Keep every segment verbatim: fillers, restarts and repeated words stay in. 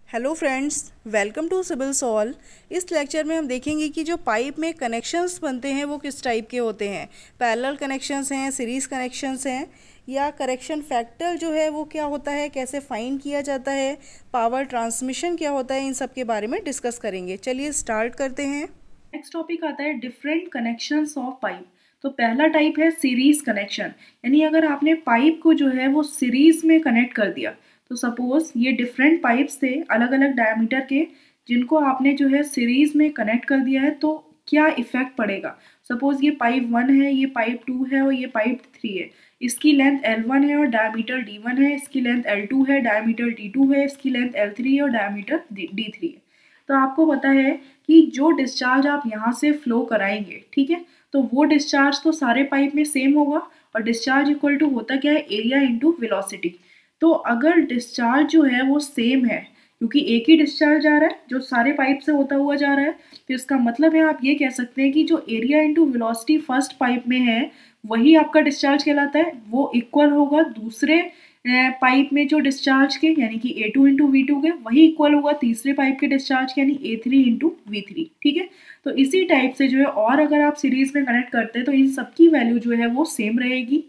Hello friends, welcome to Civil Solve. इस lecture में हम देखेंगे कि जो पाइप में कनेक्शंस बनते हैं वो किस टाइप के होते हैं। पैरेलल कनेक्शंस हैं, सीरीज़ कनेक्शंस हैं, या करेक्शन फैक्टर जो है वो क्या होता है, कैसे फाइंड किया जाता है, पावर ट्रांसमिशन क्या होता है, इन सब के बारे में डिस्कस करेंगे। चलिए स्टार्ट करते हैं। नेक्स्ट टॉपिक आता है डिफरेंट कनेक्शंस ऑफ पाइप। तो पहला टाइप है सीरीज कनेक्शन, यानी अगर आपने पाइप को जो है वो सीरीज में कनेक्ट कर दिया। तो सपोज ये डिफरेंट पाइप्स थे अलग अलग डायमीटर के, जिनको आपने जो है सीरीज में कनेक्ट कर दिया है, तो क्या इफेक्ट पड़ेगा। सपोज ये पाइप वन है, ये पाइप टू है और ये पाइप थ्री है। इसकी लेंथ एल वन है और डायमीटर डी वन है, इसकी लेंथ एल टू है, डायमीटर डी टू है, इसकी लेंथ एल थ्री है और डायमीटर डी थ्री है। तो आपको पता है कि जो डिस्चार्ज आप यहाँ से फ्लो कराएंगे, ठीक है, तो वो डिस्चार्ज तो सारे पाइप में सेम होगा। और डिस्चार्ज इक्वल टू होता क्या है, एरिया इंटू वेलोसिटी। तो अगर डिस्चार्ज जो है वो सेम है, क्योंकि एक ही डिस्चार्ज जा रहा है जो सारे पाइप से होता हुआ जा रहा है, तो इसका मतलब है आप ये कह सकते हैं कि जो area into velocity first pipe में है वही आपका डिस्चार्ज कहलाता है, वो इक्वल होगा दूसरे पाइप में जो डिस्चार्ज के, यानी कि A two into V two के, वही इक्वल होगा तीसरे पाइप के डिस्चार्ज के, यानी A three into V three. ठीक है, तो इसी टाइप से जो है, और अगर आप सीरीज में कनेक्ट करते हैं तो इन सबकी वैल्यू जो है वो सेम रहेगी।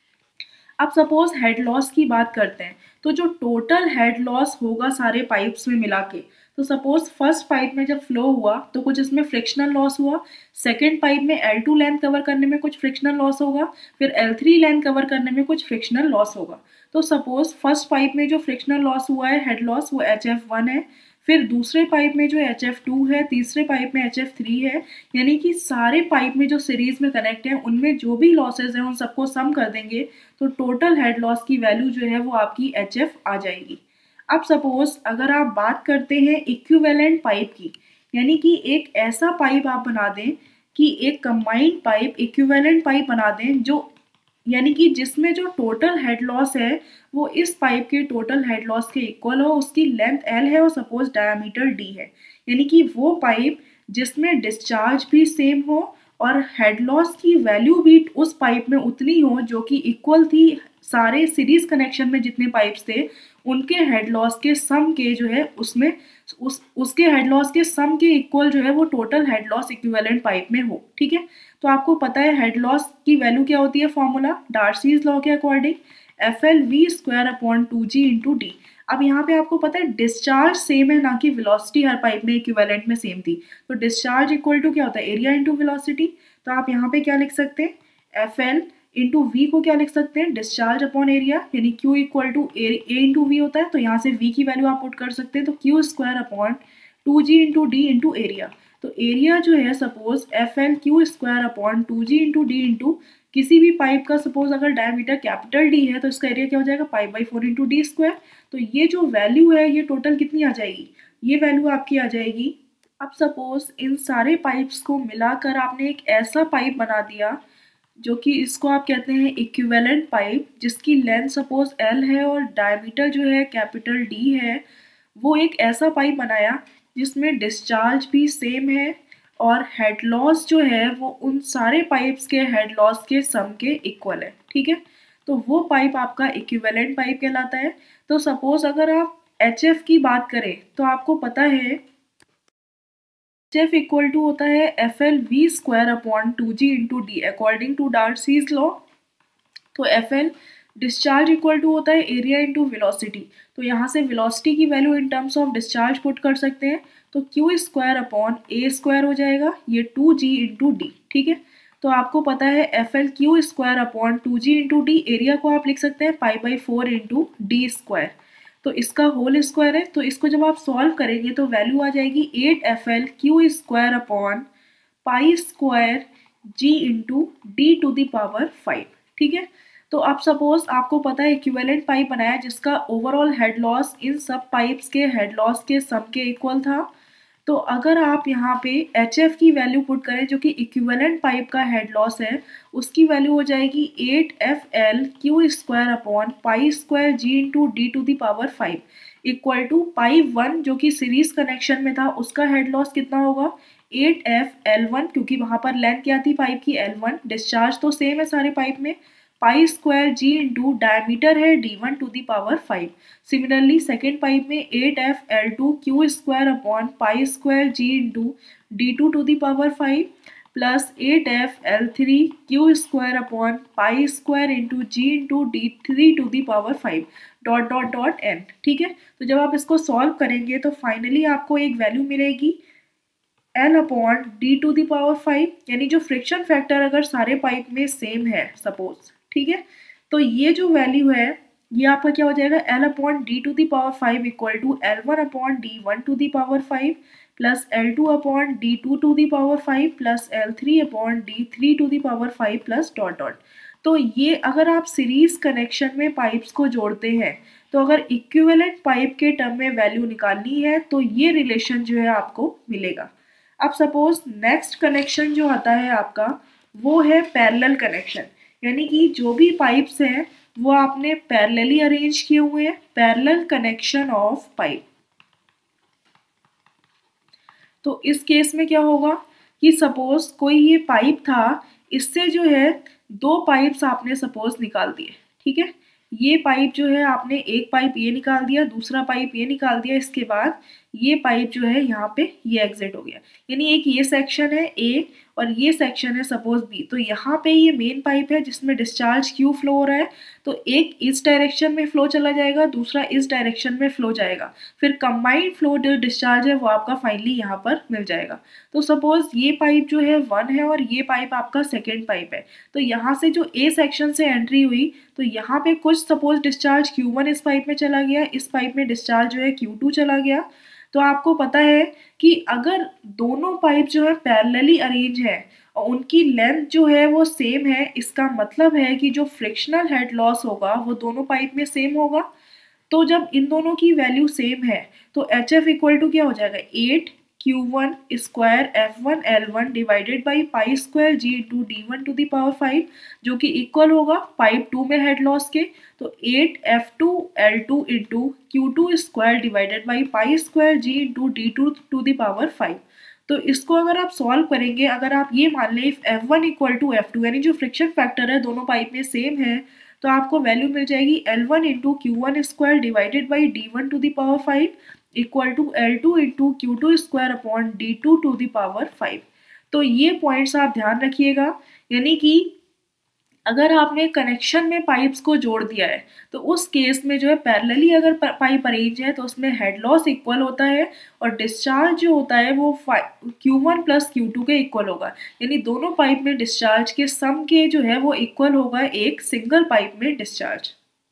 अब सपोज हेड लॉस की बात करते हैं, तो जो टोटल हेड लॉस होगा सारे पाइप्स में मिला के, तो सपोज फर्स्ट पाइप में जब फ्लो हुआ तो कुछ इसमें फ्रिक्शनल लॉस हुआ, सेकेंड पाइप में एल टू लेंथ कवर करने में कुछ फ्रिक्शनल लॉस होगा, फिर एल थ्री लेंथ कवर करने में कुछ फ्रिक्शनल लॉस होगा। तो सपोज फर्स्ट पाइप में जो फ्रिक्शनल लॉस हुआ है हेड लॉस, वो एच एफ वन है, फिर दूसरे पाइप में जो एच एफ टू है, तीसरे पाइप में एच एफ थ्री है, यानी कि सारे पाइप में जो सीरीज में कनेक्ट हैं उनमें जो भी लॉसेज हैं उन सबको सम कर देंगे, तो टोटल हेड लॉस की वैल्यू जो है वो आपकी एच एफ आ जाएगी। अब सपोज अगर आप बात करते हैं इक्विवेलेंट पाइप की, यानी कि एक ऐसा पाइप आप बना दें कि एक कंबाइंड पाइप, इक्विवेलेंट पाइप बना दें, जो यानी कि जिसमें जो टोटल हेड लॉस है वो इस पाइप के टोटल हेड लॉस के इक्वल हो, उसकी लेंथ एल है और सपोज डायमीटर डी है, यानी कि वो पाइप जिसमें डिस्चार्ज भी सेम हो और हेड लॉस की वैल्यू भी उस पाइप में उतनी हो जो कि इक्वल थी सारे सीरीज कनेक्शन में जितने पाइप्स थे उनके हेड लॉस के सम के जो है उसमें उस उसके हेड लॉस के सम के इक्वल जो है वो total head loss equivalent pipe में हो। ठीक है, तो आपको पता है हेड लॉस की वैल्यू क्या होती है, फॉर्मूला डार्सीज लॉ के according F L V square upon two G into D. अब यहाँ पे आपको पता है डिस्चार्ज सेम है, ना कि वेलोसिटी हर पाइप में इक्विवेलेंट में सेम थी। तो डिस्चार्ज इक्वल टू क्या होता है, एरिया इंटू वेलोसिटी। तो आप यहाँ पे क्या लिख सकते हैं, एफ एल इंटू वी को क्या लिख सकते हैं, डिस्चार्ज अपॉन एरिया, यानी Q equal to A into V होता है, तो यहाँ से वी की वैल्यू आप पुट कर सकते हैं, तो Q square upon two G into D into area. तो एरिया जो है suppose F L Q square upon two G into D into किसी भी पाइप का सपोज अगर डायमीटर कैपिटल डी है तो इसका एरिया क्या हो जाएगा, pi by four into D square. तो ये जो वैल्यू है ये टोटल कितनी आ जाएगी, ये वैल्यू आपकी आ जाएगी। अब सपोज इन सारे पाइप्स को मिलाकर आपने एक ऐसा पाइप बना दिया जो कि इसको आप कहते हैं इक्विवेलेंट पाइप, जिसकी लेंथ सपोज एल है और डायमीटर जो है कैपिटल डी है। वो एक ऐसा पाइप बनाया जिसमें डिस्चार्ज भी सेम है और हेड लॉस जो है वो उन सारे पाइप्स के हेड लॉस के सम के इक्वल है। ठीक है, तो वो पाइप आपका इक्विवेलेंट पाइप कहलाता है। तो सपोज अगर आप एच एफ की बात करें तो आपको पता है एच एफ इक्वल टू होता है F L V square upon two G into D according to Darcy's law. तो F L discharge equal to होता है एरिया इंटू वेलोसिटी। तो यहाँ से वेलोसिटी की value in terms of discharge put कर सकते हैं, तो Q square upon A square हो जाएगा, ये टू जी इंटू डी। ठीक है, तो आपको पता है F L Q square upon two G into D, area को आप लिख सकते हैं pi by four into D square, तो इसका होल स्क्वायर है। तो इसको जब आप सॉल्व करेंगे तो वैल्यू आ जाएगी eight F L Q square upon pi square G into D to the power five. ठीक है, तो अब सपोज आपको पता है इक्विवेलेंट पाइप बनाया जिसका ओवरऑल हेड लॉस इन सब पाइप्स के हेड लॉस के सम के इक्वल था। तो अगर आप यहाँ पे एच एफ की वैल्यू पुट करें जो कि इक्विवेलेंट पाइप का हेड लॉस है, उसकी वैल्यू हो जाएगी eight F L Q square upon pi square G into D to the power five equal to pipe one जो कि सीरीज कनेक्शन में था उसका हेड लॉस कितना होगा, एट एफ एल वन, क्योंकि वहाँ पर लेंथ क्या थी पाइप की, एल वन, डिस्चार्ज तो सेम है सारे पाइप में, pi square G into diameter है D one to the power five. Similarly second pipe में eight F L two Q square upon pi square G into D two to the power five plus eight F L three Q square upon pi square into G into D three to the power five dot dot dot N. ठीक है, तो जब आप इसको solve करेंगे तो finally आपको एक वैल्यू मिलेगी L upon D to the power five, यानी जो फ्रिक्शन फैक्टर अगर सारे पाइप में सेम है सपोज, ठीक है, तो ये जो वैल्यू है ये आपका क्या हो जाएगा, L upon D to the power five equal to L one upon D one to the power five plus L two upon D two to the power five plus L three upon D three to the power five plus dot dot. तो ये अगर आप series connection में pipes को जोड़ते हैं तो अगर इक्विवेलेंट पाइप के टर्म में वैल्यू निकालनी है तो ये रिलेशन जो है आपको मिलेगा। अब सपोज नेक्स्ट कनेक्शन जो आता है आपका वो है पैरेलल कनेक्शन, यानी कि जो भी पाइप्स हैं वो आपने पैरेलली अरेंज किए हुए हैं, पैरेलल कनेक्शन ऑफ पाइप। तो इस केस में क्या होगा कि सपोज कोई ये पाइप था, इससे जो है दो पाइप्स आपने सपोज निकाल दिए, ठीक है, ये पाइप जो है आपने एक पाइप ये निकाल दिया, दूसरा पाइप ये निकाल दिया, इसके बाद ये पाइप जो है यहाँ पे ये एग्जिट हो गया, यानी एक ये सेक्शन है ए और ये सेक्शन है सपोज बी। तो यहाँ पे ये मेन पाइप है जिसमें डिस्चार्ज क्यू फ्लो हो रहा है, तो एक इस डायरेक्शन में फ्लो चला जाएगा, दूसरा इस डायरेक्शन में फ्लो जाएगा, फिर कंबाइंड फ्लो जो डिस्चार्ज है वो आपका फाइनली यहाँ पर मिल जाएगा। तो सपोज ये पाइप जो है वन है और ये पाइप आपका सेकेंड पाइप है, तो यहाँ से जो ए सेक्शन से एंट्री हुई तो यहाँ पे कुछ सपोज डिस्चार्ज क्यू वन इस पाइप में चला गया, इस पाइप में डिस्चार्ज जो है क्यू टू चला गया। तो आपको पता है कि अगर दोनों पाइप जो है पैरेलली अरेंज है और उनकी लेंथ जो है वो सेम है, इसका मतलब है कि जो फ्रिक्शनल हेड लॉस होगा वो दोनों पाइप में सेम होगा। तो जब इन दोनों की वैल्यू सेम है तो एच एफ इक्वल टू क्या हो जाएगा, eight Q one square F one L one divided by pi square G into D one to the power five, जो कि इक्वल होगा पाइप टू में हेड लॉस के, तो eight F two L two into Q two square divided by pi square G into D two to the power five. तो इसको अगर आप सॉल्व करेंगे, अगर आप ये मान लें if F one equal to F two, यानी जो फ्रिक्शन फैक्टर है दोनों पाइप में सेम है, तो आपको वैल्यू मिल जाएगी L one into Q one square divided by D one to the power five equal to L two into Q two square upon D two to the power five. तो ये points आप ध्यान रखिएगा, यानी कि अगर आपने कनेक्शन में पाइप्स को जोड़ दिया है तो उस केस में जो है पैरेलली अगर पाइप अरेंज है तो उसमें हेड लॉस इक्वल होता है और डिस्चार्ज जो होता है वो Q one plus Q two के इक्वल होगा, यानी दोनों पाइप में डिस्चार्ज के सम के जो है वो इक्वल होगा एक सिंगल पाइप में डिस्चार्ज।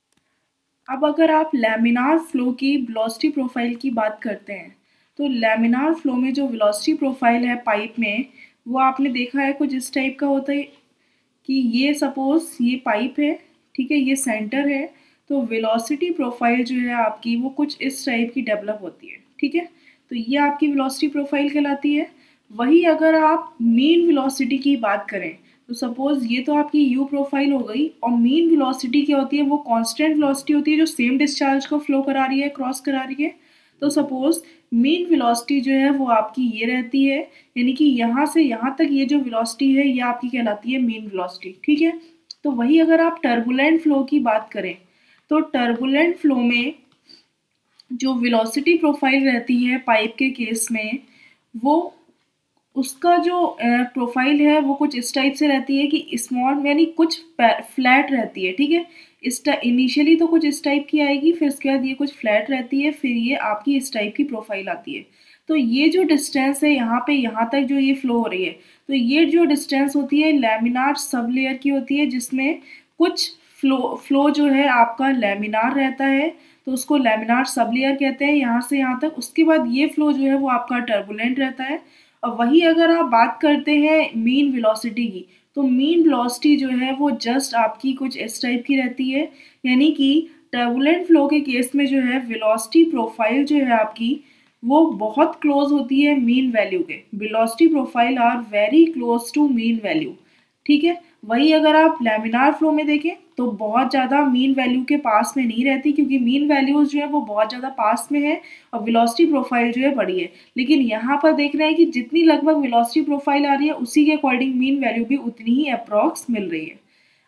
अब अगर आप लैमिनार फ्लो की वेलोसिटी प्रोफाइल की बात करते हैं तो लैमिनार फ्लो में जो वेलोसिटी प्रोफाइल है पाइप में वो आपने देखा है कुछ इस टाइप का होता है कि ये सपोज ये पाइप है, ठीक है, ये सेंटर है, तो वेलोसिटी प्रोफाइल जो है आपकी वो कुछ इस टाइप की डेवलप होती है, ठीक है, तो ये आपकी वेलोसिटी प्रोफाइल कहलाती है। वही अगर आप मीन वेलोसिटी की बात करें तो सपोज ये तो आपकी यू प्रोफाइल हो गई, और मीन वेलोसिटी क्या होती है, वो कांस्टेंट वेलोसिटी होती है जो सेम डिस्चार्ज को फ्लो करा रही है, क्रॉस करा रही है। तो सपोज मीन वेलोसिटी जो है वो आपकी ये रहती है, यानी कि यहाँ से यहाँ तक ये जो वेलोसिटी है ये आपकी कहलाती है मीन वेलोसिटी, ठीक है। तो वही अगर आप टर्बुलेंट फ्लो की बात करें तो टर्बुलेंट फ्लो में जो वेलोसिटी प्रोफाइल रहती है पाइप के केस में, वो उसका जो प्रोफाइल है वो कुछ इस टाइप से रहती है कि स्मॉल यानी कुछ फ्लैट रहती है, ठीक है, इस इनिशियली तो कुछ इस टाइप की आएगी, फिर उसके बाद ये कुछ फ्लैट रहती है, फिर ये आपकी इस टाइप की प्रोफाइल आती है। तो ये जो डिस्टेंस है यहाँ पे यहाँ तक जो ये फ्लो हो रही है, तो ये जो डिस्टेंस होती है लैमिनार सब लेयर की होती है, जिसमें कुछ फ्लो फ्लो जो है आपका लैमिनार रहता है तो उसको लैमिनार सब लेयर कहते हैं यहाँ से यहाँ तक। उसके बाद ये फ्लो जो है वो आपका टर्बुलेंट रहता है। और वही अगर आप बात करते हैं मीन वेलोसिटी की, तो मीन वेलोसिटी जो है वो जस्ट आपकी कुछ इस टाइप की रहती है, यानी कि टर्बुलेंट फ्लो के केस में जो है वेलोसिटी प्रोफाइल जो है आपकी वो बहुत क्लोज होती है मीन वैल्यू के, velocity profile are very close to mean value, ठीक है। वही अगर आप लैमिनार फ्लो में देखें तो बहुत ज़्यादा मीन वैल्यू के पास में नहीं रहती, क्योंकि मीन वैल्यूज जो है वो बहुत ज़्यादा पास में है और वेलोसिटी प्रोफाइल जो है बड़ी है। लेकिन यहाँ पर देख रहे हैं कि जितनी लगभग वेलोसिटी प्रोफाइल आ रही है उसी के अकॉर्डिंग मीन वैल्यू भी उतनी ही अप्रॉक्स मिल रही है।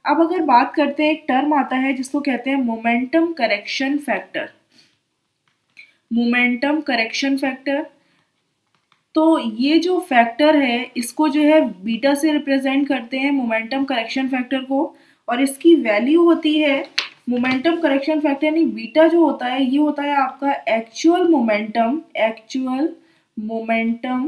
अब अगर बात करते हैं, एक टर्म आता है जिसको कहते हैं momentum correction factor. Momentum correction factor, तो ये जो फैक्टर है इसको जो है बीटा से रिप्रेजेंट करते हैं मोमेंटम करेक्शन फैक्टर को, और इसकी वैल्यू होती है मोमेंटम करेक्शन फैक्टर यानी बीटा जो होता है ये होता है आपका actual momentum, actual momentum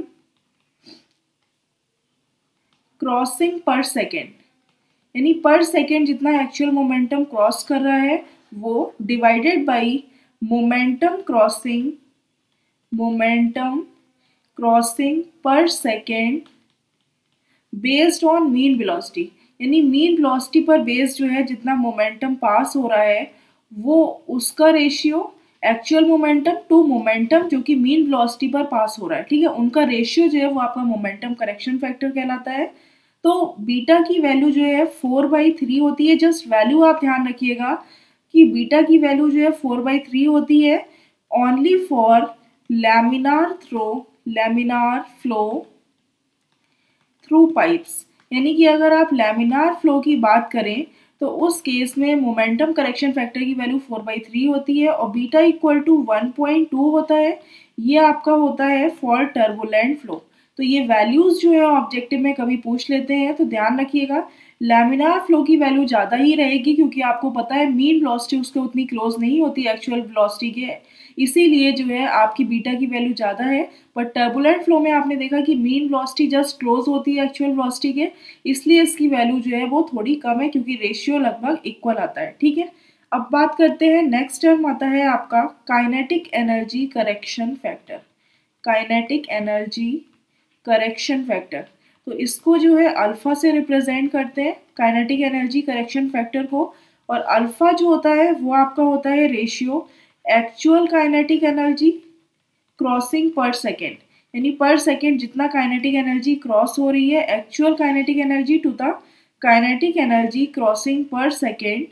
crossing per second, यानी पर सेकेंड जितना एक्चुअल मोमेंटम क्रॉस कर रहा है वो divided by momentum crossing, momentum crossing per second based on mean velocity, यानी मीन वेलोसिटी पर बेस्ड जो है जितना मोमेंटम पास हो रहा है वो उसका ratio actual momentum to momentum जो कि मीन वेलोसिटी पर पास हो रहा है, ठीक है, उनका रेशियो जो है वो आपका मोमेंटम करेक्शन फैक्टर कहलाता है। तो बीटा की वैल्यू जो है फोर बाई थ्री होती है, जस्ट वैल्यू आप ध्यान रखिएगा कि बीटा की वैल्यू जो है फोर बाई थ्री होती है only for laminar through, laminar flow through pipes, यानी कि अगर आप लैमिनार फ्लो की बात करें तो उस केस में मोमेंटम करेक्शन फैक्टर की वैल्यू फोर बाई थ्री होती है और beta equal to one point two होता है, ये आपका होता है फॉर टर्बुलेंट फ्लो। तो ये वैल्यूज जो है ऑब्जेक्टिव में कभी पूछ लेते हैं तो ध्यान रखिएगा लैमिनार फ्लो की वैल्यू ज़्यादा ही रहेगी क्योंकि आपको पता है मीन वेलोसिटी उसके उतनी क्लोज नहीं होती एक्चुअल वेलोसिटी के, इसीलिए जो है आपकी बीटा की वैल्यू ज़्यादा है। बट टर्बुलेंट फ्लो में आपने देखा कि मीन वेलोसिटी जस्ट क्लोज होती है एक्चुअल वेलोसिटी के, इसलिए इसकी वैल्यू जो है वो थोड़ी कम है क्योंकि रेशियो लगभग इक्वल आता है, ठीक है। अब बात करते हैं, नेक्स्ट टर्म आता है आपका kinetic energy correction factor, kinetic energy correction factor. तो इसको जो है अल्फा से रिप्रेजेंट करते हैं काइनेटिक एनर्जी करेक्शन फैक्टर को, और अल्फा जो होता है वो आपका होता है ratio actual kinetic energy crossing per second, यानी पर सेकेंड जितना काइनेटिक एनर्जी क्रॉस हो रही है actual kinetic energy to the kinetic energy crossing per second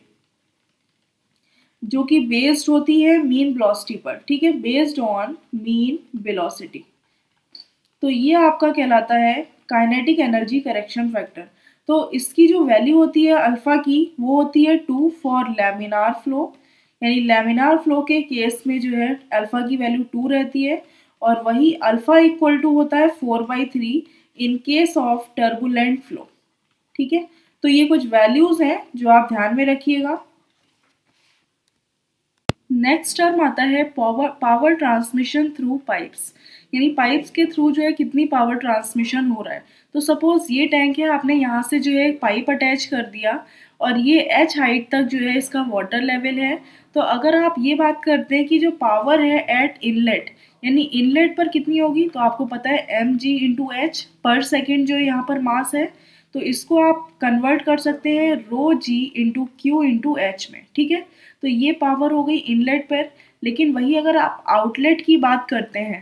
जो कि बेस्ड होती है मीन वेलोसिटी पर, ठीक है, बेस्ड ऑन मीन वेलोसिटी। तो ये आपका कहलाता है काइनेटिक एनर्जी करेक्शन फैक्टर। तो इसकी जो वैल्यू होती है अल्फा की वो होती है टू फॉर लैमिनार फ्लो, यानी लैमिनार फ्लो के केस में जो है अल्फा की वैल्यू टू रहती है और वही अल्फा इक्वल टू होता है four by three in case of turbulent flow, ठीक है। तो ये कुछ वैल्यूज हैं जो आप ध्यान में रखिएगा। नेक्स्ट टर्म आता है power power transmission through pipes, यानी पाइप्स के थ्रू जो है कितनी पावर ट्रांसमिशन हो रहा है। तो सपोज ये टैंक है, आपने यहाँ से जो है पाइप अटैच कर दिया और ये एच हाइट तक जो है इसका वाटर लेवल है। तो अगर आप ये बात करते हैं कि जो पावर है एट इनलेट, यानी इनलेट पर कितनी होगी, तो आपको पता है M G into H per second जो यहाँ पर मास है, तो इसको आप कन्वर्ट कर सकते हैं rho G into Q into H में, ठीक है। तो ये पावर हो गई इनलेट पर, लेकिन वही अगर आप आउटलेट की बात करते हैं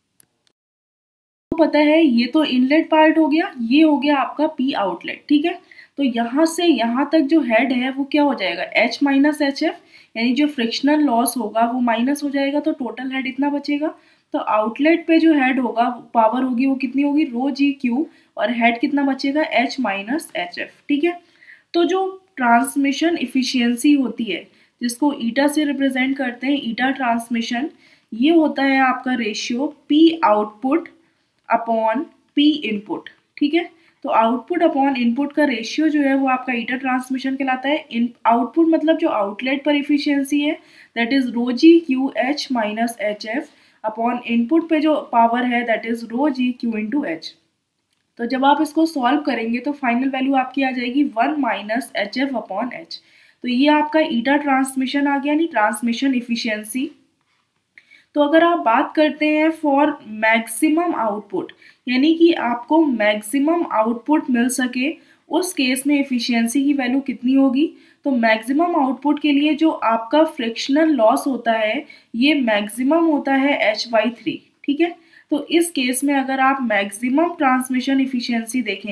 तो पता है ये तो इनलेट पार्ट हो गया, ये हो गया आपका पी आउटलेट, ठीक है। तो यहाँ से यहाँ तक जो हेड है वो क्या हो जाएगा, एच माइनस एच एफ, यानी जो फ्रिक्शनल लॉस होगा वो माइनस हो जाएगा, तो टोटल हेड इतना बचेगा। तो आउटलेट पे जो हेड होगा पावर होगी वो कितनी होगी, रो जी क्यू, और हेड कितना बचेगा, एच माइनस एच एफ, ठीक है। तो जो ट्रांसमिशन इफिशियंसी होती है जिसको ईटा से रिप्रेजेंट करते हैं, ईटा ट्रांसमिशन, ये होता है आपका ratio P output upon P input, ठीक है। तो आउटपुट अपॉन इनपुट का रेशियो जो है वो आपका ईटा ट्रांसमिशन कहलाता है। इन आउटपुट मतलब जो आउटलेट पर इफिशियंसी है that is rho G Q H minus H F upon input पे जो पावर है that is rho G Q into H. तो जब आप इसको सॉल्व करेंगे तो फाइनल वैल्यू आपकी आ जाएगी one minus H F upon H. तो ये आपका ईटा ट्रांसमिशन आ गया, यानी ट्रांसमिशन इफिशियंसी। तो अगर आप बात करते हैं फॉर मैक्सिमम आउटपुट, यानी कि आपको मैक्सिमम आउटपुट मिल सके, उस केस में एफिशिएंसी की वैल्यू कितनी होगी, तो मैक्सिमम आउटपुट के लिए जो आपका फ्रिक्शनल लॉस होता है ये मैक्सिमम होता है एच बाई थ्री, ठीक है। तो इस केस में अगर आप मैक्सिमम ट्रांसमिशन इफिशिएंसी देखें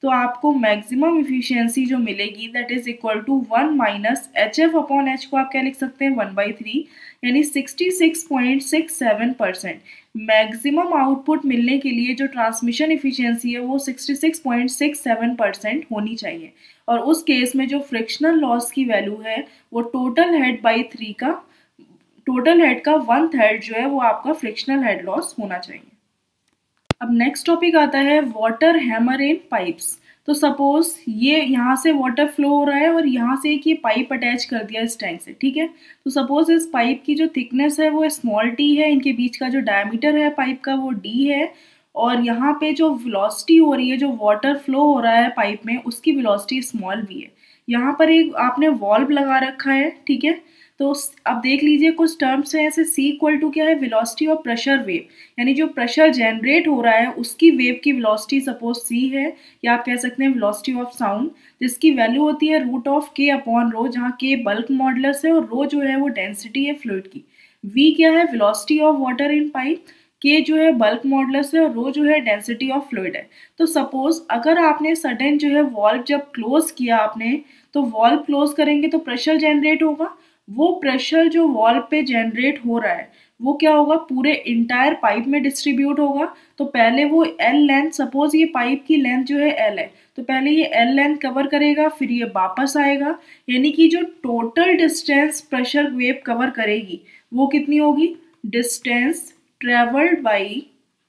तो आपको मैक्सिमम इफिशियंसी जो मिलेगी that is equal to one minus H F upon H को आप क्या लिख सकते हैं वन बाई थ्री, यानी sixty six point six seven percent. Maximum output मिलने के लिए जो ट्रांसमिशन इफिशियंसी है वो sixty six point six seven percent होनी चाहिए, और उस केस में जो फ्रिक्शनल लॉस की वैल्यू है वो टोटल हेड बाई थ्री का टोटल हेड का वन थर्ड जो है वो आपका फ्रिक्शनल हेड लॉस होना चाहिए। अब नेक्स्ट टॉपिक आता है वाटर हैमर इन पाइप्स। तो सपोज ये यहाँ से वाटर फ्लो हो रहा है और यहाँ से एक ये पाइप अटैच कर दिया इस टैंक से, ठीक है। तो सपोज इस पाइप की जो थिकनेस है वो स्मॉल टी है, इनके बीच का जो डायमीटर है पाइप का वो डी है, और यहाँ पे जो वेलोसिटी हो रही है, जो वाटर फ्लो हो रहा है पाइप में, उसकी वेलोसिटी स्मॉल वी है। यहाँ पर एक आपने वॉल्व लगा रखा है, ठीक है। तो अब देख लीजिए कुछ टर्म्स हैं ऐसे, सी इक्वल टू क्या है वेलोसिटी ऑफ प्रेशर वेव, यानी जो प्रेशर जनरेट हो रहा है उसकी वेव की वेलोसिटी सपोज सी है, या आप कह सकते हैं वेलोसिटी ऑफ साउंड, जिसकी वैल्यू होती है root of K upon rho, जहाँ के बल्क मॉडुलस है और रो जो है वो डेंसिटी है फ्लूइड की। वी क्या है velocity of water in pipe, K जो है बल्क मॉडुलस है और रो जो है डेंसिटी ऑफ फ्लूइड है। तो सपोज अगर आपने सडन जो है वॉल्व जब क्लोज किया आपने, तो वॉल्व क्लोज करेंगे तो प्रेशर जनरेट होगा, वो प्रेशर जो वॉल्व पे जनरेट हो रहा है वो क्या होगा पूरे इंटायर पाइप में डिस्ट्रीब्यूट होगा। तो पहले वो एल लेंथ, सपोज ये पाइप की लेंथ जो है एल है, तो पहले ये एल लेंथ कवर करेगा, फिर ये वापस आएगा, यानी कि जो total distance pressure wave cover करेगी वो कितनी होगी, distance travelled by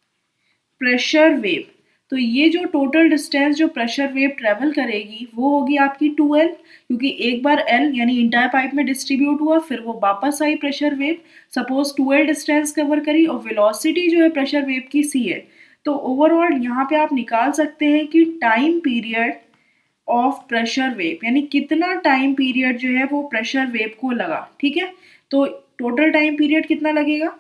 pressure wave. तो ये जो टोटल डिस्टेंस जो प्रेशर वेव ट्रेवल करेगी वो होगी आपकी टू एल, क्योंकि एक बार एल यानी इंटायर पाइप में डिस्ट्रीब्यूट हुआ, फिर वो वापस आई pressure wave, suppose two L distance cover करी, और वेलोसिटी जो है प्रेशर वेव की सी है। तो ओवरऑल यहाँ पे आप निकाल सकते हैं कि time period of pressure wave, यानी कितना टाइम पीरियड जो है वो प्रेशर वेव को लगा, ठीक है। तो टोटल टाइम पीरियड कितना लगेगा,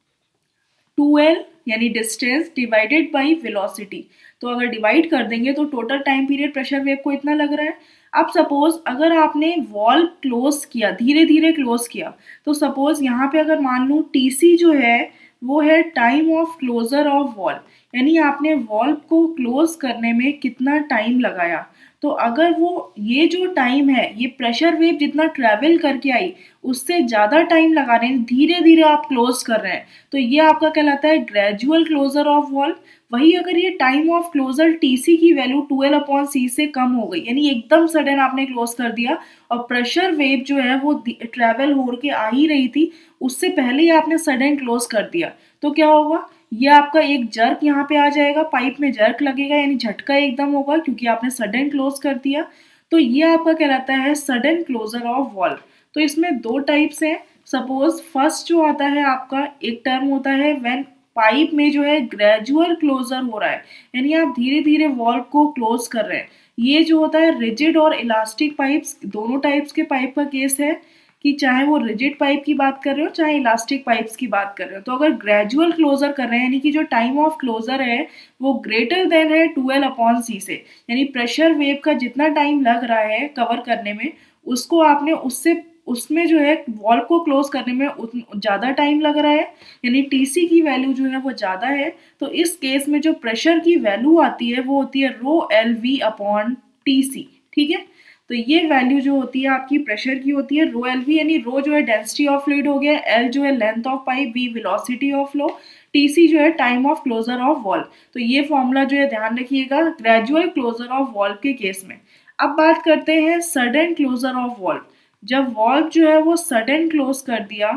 टू एल यानी डिस्टेंस डिवाइडेड बाई वेलोसिटी। तो अगर डिवाइड कर देंगे तो total time period pressure wave को इतना लग रहा है। अब सपोज अगर आपने वॉल्व क्लोज किया, धीरे धीरे क्लोज किया, तो सपोज यहाँ पे अगर मान लूँ टीसी जो है वो है time of closure of valve, यानी आपने वॉल्व को क्लोज करने में कितना टाइम लगाया। तो अगर वो ये जो टाइम है ये प्रेशर वेव जितना ट्रैवल करके आई उससे ज़्यादा टाइम लगा रहे हैं, धीरे धीरे आप क्लोज कर रहे हैं, तो ये आपका कहलाता है ग्रेजुअल क्लोजर ऑफ वॉल्व। वही अगर ये टाइम ऑफ क्लोजर टीसी की वैल्यू ट्वेल्व अपॉन सी से कम हो गई, यानी एकदम सडन आपने क्लोज कर दिया और प्रेशर वेव जो है वो ट्रैवल हो के आ ही रही थी, उससे पहले ही आपने सडन क्लोज कर दिया, तो क्या होगा, ये आपका एक जर्क यहाँ पे आ जाएगा, पाइप में जर्क लगेगा, यानी झटका एकदम होगा क्योंकि आपने सडन क्लोज कर दिया। तो ये आपका कहलाता है सडन क्लोजर ऑफ वॉल्व। तो इसमें दो टाइप्स हैं। सपोज फर्स्ट जो आता है आपका एक टर्म होता है व्हेन पाइप में जो है ग्रेजुअल क्लोजर हो रहा है, यानी आप धीरे धीरे वॉल्व को क्लोज कर रहे हैं। ये जो होता है रिजिड और इलास्टिक पाइप्स, दोनों टाइप्स के पाइप का केस है कि चाहे वो रिजिड पाइप की बात कर रहे हो चाहे इलास्टिक पाइप्स की बात कर रहे हो। तो अगर ग्रेजुअल क्लोजर कर रहे हैं, यानी कि जो टाइम ऑफ क्लोजर है वो ग्रेटर देन है ट्वेल्व अपॉन सी से, यानी प्रेशर वेव का जितना टाइम लग रहा है कवर करने में, उसको आपने उससे उसमें जो है वॉल्व को क्लोज करने में ज़्यादा टाइम लग रहा है, यानी टीसी की वैल्यू जो है वो ज़्यादा है। तो इस केस में जो प्रेशर की वैल्यू आती है वो होती है rho L V upon T C, ठीक है। तो ये वैल्यू जो होती है आपकी प्रेशर की होती है रो एल वी, यानी रो जो है डेंसिटी ऑफ फ्लूइड हो गया, एल जो है length of pipe, V velocity of flow, TC जो है time of closure of valve. तो ये फॉर्मूला जो है ध्यान रखिएगा ग्रेजुअल क्लोजर ऑफ वॉल्व के केस में। अब बात करते हैं सडन क्लोजर ऑफ वॉल्व। जब वॉल्व जो है वो सडन क्लोज कर दिया,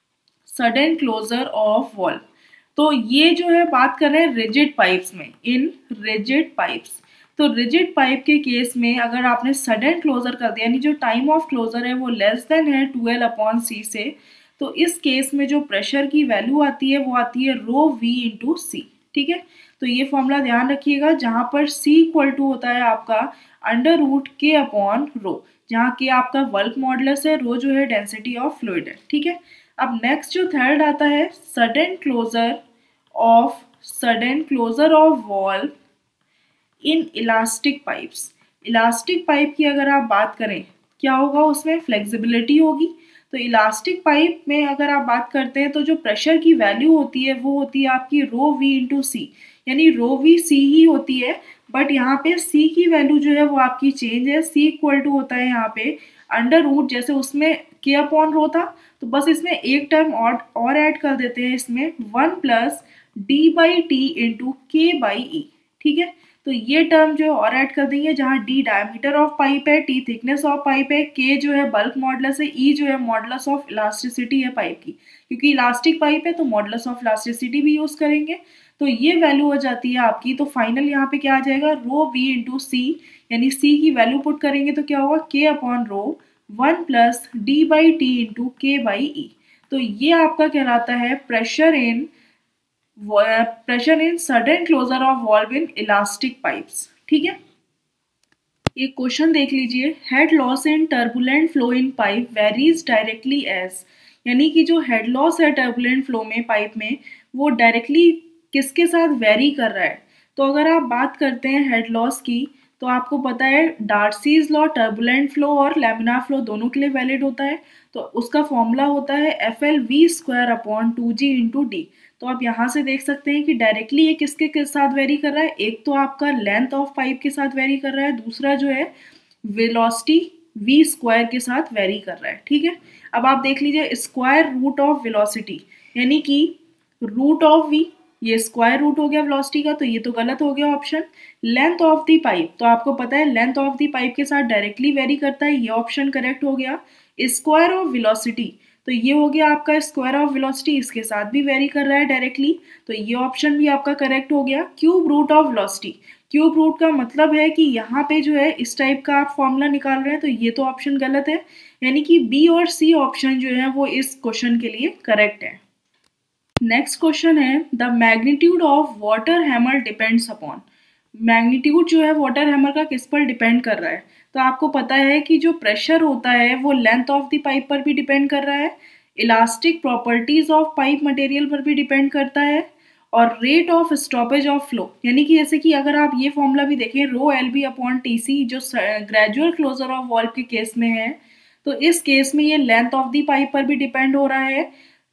सडन क्लोजर ऑफ वॉल्व, तो ये जो है बात कर रहे हैं रिजिड पाइप्स में, इन रिजिड पाइप्स। तो रिजिड पाइप के केस में अगर आपने सडन क्लोजर कर दिया, यानी जो टाइम ऑफ क्लोजर है वो लेस देन है ट्वेल्व अपॉन सी से, तो इस केस में जो प्रेशर की वैल्यू आती है वो आती है रो वी इंटू सी, ठीक है। तो ये फॉर्मूला ध्यान रखिएगा, जहाँ पर सी इक्वल टू होता है आपका under root K upon rho, जहाँ के आपका बल्क मॉडुलस है, रो जो है डेंसिटी ऑफ फ्लूइड है, ठीक है। अब नेक्स्ट जो थर्ड आता है sudden closure of sudden closure of valve in elastic pipes. Elastic pipe की अगर आप बात करें क्या होगा, उसमें फ्लेक्सिबिलिटी होगी। तो इलास्टिक पाइप में अगर आप बात करते हैं तो जो प्रेशर की वैल्यू होती है वो होती है आपकी रो वी इंटू सी, यानी रो वी सी ही होती है, बट यहाँ पे सी की वैल्यू जो है वो आपकी चेंज है। सी इक्वल टू होता है यहाँ पे अंडर रूट, जैसे उसमें के अपॉन रो था तो बस इसमें एक टर्म और और ऐड कर देते हैं, इसमें one plus D by T into K by E. ठीक है, तो ये टर्म जो है और ऐड कर देंगे, जहाँ डी डायमीटर ऑफ पाइप है, टी थिकनेस ऑफ पाइप है, के जो है बल्क मॉडुलस है, ई जो है मॉडुलस ऑफ इलास्टिसिटी है पाइप की, क्योंकि इलास्टिक पाइप है तो मॉडुलस ऑफ इलास्टिसिटी भी यूज करेंगे। तो ये वैल्यू हो जाती है आपकी। तो फाइनल यहाँ पे क्या आ जाएगा, रो वी इंटू सी, यानी सी की वैल्यू पुट करेंगे तो क्या होगा, K upon rho one plus D by T into K by E. तो ये आपका कहलाता है pressure in pressure in sudden closure of valve in elastic pipes. ठीक है, एक क्वेश्चन देख लीजिए, head loss in turbulent flow in pipe varies directly as, यानी कि जो हेड लॉस है टर्बुलेंट फ्लो में पाइप में वो डायरेक्टली किसके साथ वेरी कर रहा है। तो अगर आप बात करते हैं हेड लॉस की तो आपको पता है डार्सीज लॉ टर्बुलेंट फ्लो और लैमिनार फ्लो दोनों के लिए वैलिड होता है। तो उसका फॉर्मूला होता है F L V square upon two G into D. तो आप यहाँ से देख सकते हैं कि डायरेक्टली ये किसके के साथ वेरी कर रहा है, एक तो आपका लेंथ ऑफ पाइप के साथ वेरी कर रहा है, दूसरा जो है वेलोसिटी वी स्क्वायर के साथ वेरी कर रहा है। ठीक है, अब आप देख लीजिए स्क्वायर रूट ऑफ वेलोसिटी, यानी कि रूट ऑफ वी, ये स्क्वायर रूट हो गया वेलोसिटी का, तो ये तो गलत हो गया option. Length of the pipe, तो आपको पता है लेंथ ऑफ द पाइप के साथ डायरेक्टली वेरी करता है, ये ऑप्शन करेक्ट हो गया। स्क्वायर ऑफ वेलोसिटी, तो ये हो गया आपका स्क्वायर ऑफ वेलोसिटी, इसके साथ भी वेरी कर रहा है डायरेक्टली, तो ये ऑप्शन भी आपका करेक्ट हो गया। Cube root of velocity, cube root का मतलब है कि यहाँ पे जो है इस टाइप का आप फॉर्मूला निकाल रहे हैं, तो ये तो ऑप्शन गलत है, यानी कि बी और सी ऑप्शन जो है वो इस क्वेश्चन के लिए करेक्ट है। नेक्स्ट क्वेश्चन है, the magnitude of water hammer depends upon, magnitude जो है वाटर हैमर का किस पर डिपेंड कर रहा है। तो आपको पता है कि जो प्रेशर होता है वो लेंथ ऑफ द पाइप पर भी डिपेंड कर रहा है, elastic properties of pipe material पर भी डिपेंड करता है, और rate of stoppage of flow, यानी कि जैसे कि अगर आप ये फॉर्मूला भी देखें rho L B upon T C जो ग्रेजुअल क्लोजर ऑफ वॉल्व के केस में है, तो इस केस में ये लेंथ ऑफ द पाइप पर भी डिपेंड हो रहा है,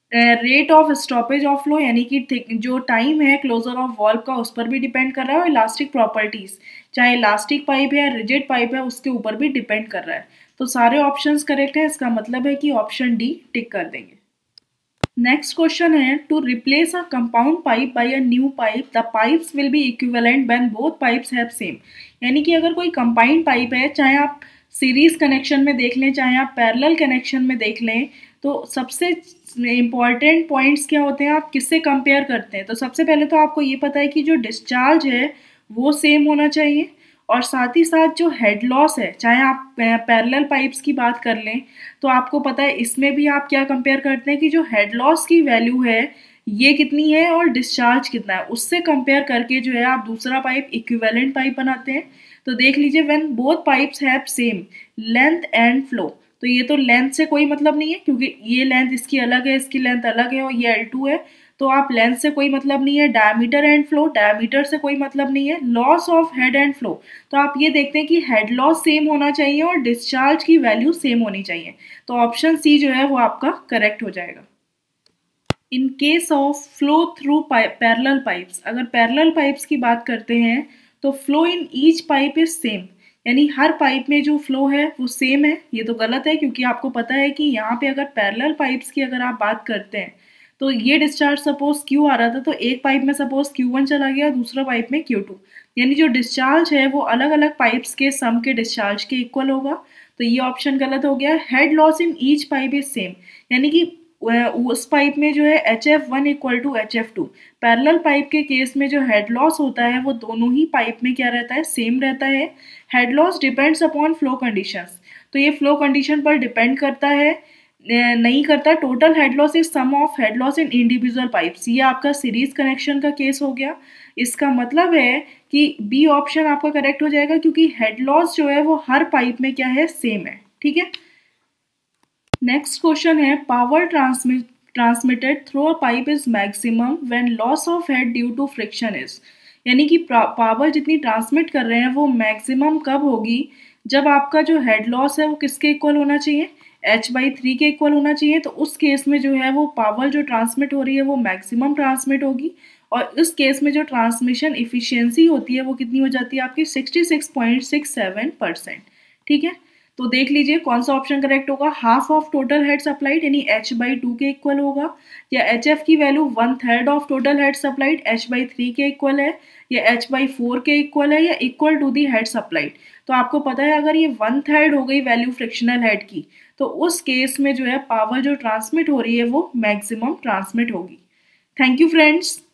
rate of stoppage of flow यानी कि जो टाइम है क्लोजर ऑफ वॉल्व का उस पर भी डिपेंड कर रहा है, और इलास्टिक प्रॉपर्टीज चाहे इलास्टिक पाइप है या रिजिड पाइप है उसके ऊपर भी डिपेंड कर रहा है। तो सारे ऑप्शंस करेक्ट है, इसका मतलब है कि ऑप्शन डी टिक कर देंगे। नेक्स्ट क्वेश्चन है, to replace a compound pipe by a new pipe the pipes will be equivalent when both pipes have same, यानी कि अगर कोई कंबाइंड पाइप है, चाहे आप सीरीज कनेक्शन में देख लें चाहे आप पैरेलल कनेक्शन में देख लें, तो सबसे इम्पॉर्टेंट पॉइंट्स क्या होते हैं, आप किससे कंपेयर करते हैं। तो सबसे पहले तो आपको ये पता है कि जो डिस्चार्ज है वो सेम होना चाहिए, और साथ ही साथ जो हेड लॉस है, चाहे आप पैरेलल पाइप्स की बात कर लें तो आपको पता है इसमें भी आप क्या कंपेयर करते हैं कि जो हेड लॉस की वैल्यू है ये कितनी है और डिस्चार्ज कितना है, उससे कंपेयर करके जो है आप दूसरा पाइप इक्विवेलेंट पाइप बनाते हैं। तो देख लीजिए, when both pipes have same length and flow, तो ये तो लेंथ से कोई मतलब नहीं है क्योंकि ये लेंथ इसकी अलग है, इसकी लेंथ अलग है, और ये एल टू है, तो आप लेंथ से कोई मतलब नहीं है। डायमीटर एंड फ्लो, डायमीटर से कोई मतलब नहीं है। Loss of head and flow, तो आप ये देखते हैं कि हेड लॉस सेम होना चाहिए और डिस्चार्ज की वैल्यू सेम होनी चाहिए, तो ऑप्शन सी जो है वो आपका करेक्ट हो जाएगा। In case of flow through parallel pipes, अगर पैरेलल पाइप्स की बात करते हैं तो flow in each pipe is same, यानी हर पाइप में जो फ्लो है वो सेम है। ये तो गलत है क्योंकि आपको पता है कि यहाँ पे अगर पैरेलल पाइप्स की अगर आप बात करते हैं तो ये डिस्चार्ज सपोज क्यू आ रहा था, तो एक पाइप में सपोज क्यू वन चला गया, दूसरा पाइप में क्यू टू, यानी जो डिस्चार्ज है वो अलग अलग पाइप्स के सम के डिस्चार्ज के इक्वल होगा, तो ये ऑप्शन गलत हो गया। Head loss in each pipe is same, यानी कि उस पाइप में जो है H F one equal to H F two, parallel pipe के केस में जो हेड लॉस होता है वो दोनों ही पाइप में क्या रहता है, सेम रहता है। Head loss depends upon flow conditions, तो ये फ्लो कंडीशन पर डिपेंड करता है, नहीं करता। Total head loss is sum of head loss in individual pipes, ये आपका सीरीज कनेक्शन का केस हो गया। इसका मतलब है कि बी ऑप्शन आपका करेक्ट हो जाएगा क्योंकि हेड लॉस जो है वो हर पाइप में क्या है, सेम है। ठीक है, नेक्स्ट क्वेश्चन है, power transmit transmitted through a pipe is maximum when loss of head due to friction is, यानी कि पावर जितनी ट्रांसमिट कर रहे हैं वो मैक्सिमम कब होगी, जब आपका जो हेड लॉस है वो किसके इक्वल होना चाहिए, एच बाई थ्री के इक्वल होना चाहिए, तो उस केस में जो है वो पावर जो ट्रांसमिट हो रही है वो मैक्सिमम ट्रांसमिट होगी, और इस केस में जो ट्रांसमिशन इफिशियंसी होती है वो कितनी हो जाती है आपकी sixty six point six seven percent. ठीक है, तो देख लीजिए कौन सा ऑप्शन करेक्ट होगा। Half of total head supplied यानी एच बाई टू के इक्वल होगा, या एच एफ की value one third of total head supplied H by three के इक्वल है, या एच बाई फोर के इक्वल है, या equal to the head supplied. तो आपको पता है अगर ये वन थर्ड हो गई वैल्यू फ्रिक्शनल हेड की, तो उस केस में जो है पावर जो ट्रांसमिट हो रही है वो मैक्सिमम ट्रांसमिट होगी। Thank you friends.